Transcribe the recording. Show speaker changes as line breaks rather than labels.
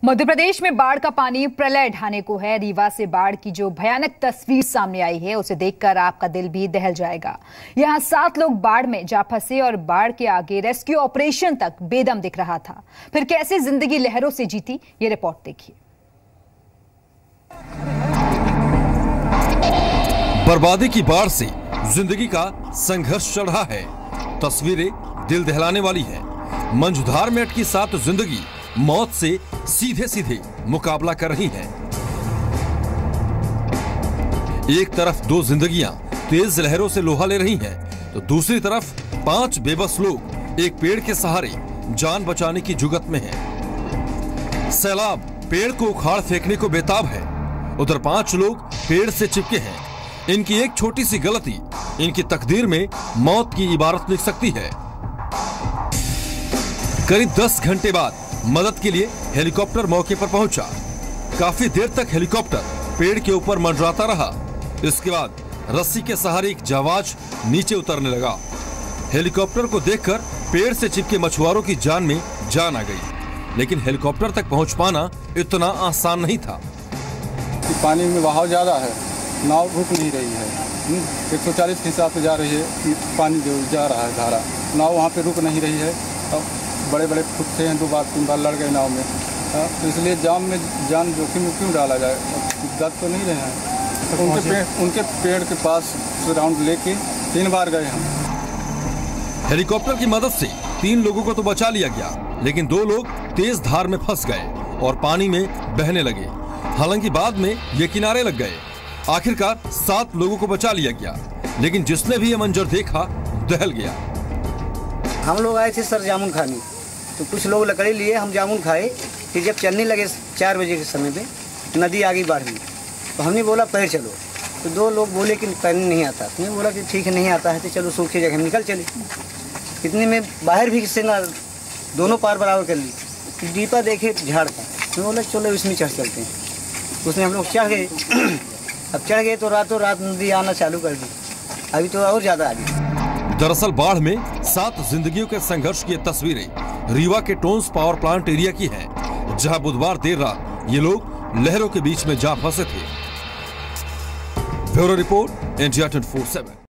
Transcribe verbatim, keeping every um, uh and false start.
मध्य प्रदेश में बाढ़ का पानी प्रलय ढाने को है। रीवा से बाढ़ की जो भयानक तस्वीर सामने आई है उसे देखकर आपका दिल भी दहल जाएगा। यहां सात लोग बाढ़ में जा फंसे और बाढ़ के आगे रेस्क्यू ऑपरेशन तक बेदम दिख रहा था। फिर कैसे जिंदगी लहरों से जीती, ये रिपोर्ट देखिए।
बर्बादी की बाढ़ से जिंदगी का संघर्ष चल रहा है। तस्वीरें दिल दहलाने वाली है। मंझधार में अटकी सात जिंदगी मौत से सीधे सीधे मुकाबला कर रही हैं। एक तरफ दो जिंदगियां तेज लहरों से लोहा ले रही हैं, तो दूसरी तरफ पांच बेबस लोग एक पेड़ के सहारे जान बचाने की जुगत में हैं। सैलाब पेड़ को उखाड़ फेंकने को बेताब है। उधर पांच लोग पेड़ से चिपके हैं। इनकी एक छोटी सी गलती इनकी तकदीर में मौत की इबारत लिख सकती है। करीब दस घंटे बाद मदद के लिए हेलीकॉप्टर मौके पर पहुंचा। काफी देर तक हेलीकॉप्टर पेड़ के ऊपर मंडराता रहा। इसके बाद रस्सी के सहारे एक जावाज नीचे उतरने लगा। हेलीकॉप्टर को देखकर पेड़ से चिपके मछुआरों की जान में जान आ गई, लेकिन हेलीकॉप्टर तक पहुंच पाना इतना आसान नहीं था।
पानी में बहाव ज्यादा है, नाव रुक नहीं रही है। एक सौ चालीस के हिसाब से जा रही है, पानी जो जा रहा है धारा, नाव वहाँ पे रुक नहीं रही है। बड़े बड़े फुटते हैं, दो बार तीन बार लड़ गए नाव में, तो इसलिए जाम में जान जोखिम में क्यों डाला जाए। दर्द तो नहीं रहे हैं, तो उनके पेड़ उनके पेड़ के पास राउंड लेके तीन बार गए हम।
हेलीकॉप्टर की मदद से तीन लोगों को तो बचा लिया गया, लेकिन दो लोग तेज धार में फंस गए और पानी में बहने लगे। हालांकि बाद में ये किनारे लग गए। आखिरकार सात लोगों को बचा लिया गया, लेकिन जिसने भी ये मंजर देखा दहल गया।
हम लोग आए थे सर जामुन खाने, तो कुछ लोग लकड़ी लिए, हम जामुन खाए। फिर जब चलने लगे चार बजे के समय पे नदी आ गई बाढ़ में, तो हमने बोला पैर चलो। तो दो लोग बोले कि तैरने नहीं आता। हमने बोला कि ठीक है नहीं आता है तो चलो सूखे जगह हम निकल चले। इतने में बाहर भी से ना दोनों पार बराबर कर ली। दीपा देखे झाड़ था, मैं बोला चलो इसमें चढ़ चलते हैं। उसमें हम लोग चढ़ गए। अब चढ़ गए तो रातों रात नदी आना चालू कर दी। अभी तो और ज्यादा आ गई।
दरअसल बाढ़ में सात जिंदगियों के संघर्ष की तस्वीरें रीवा के टोंस पावर प्लांट एरिया की हैं, जहां बुधवार देर रात ये लोग लहरों के बीच में जा फंसे थे। Bureau report, India twenty four seven.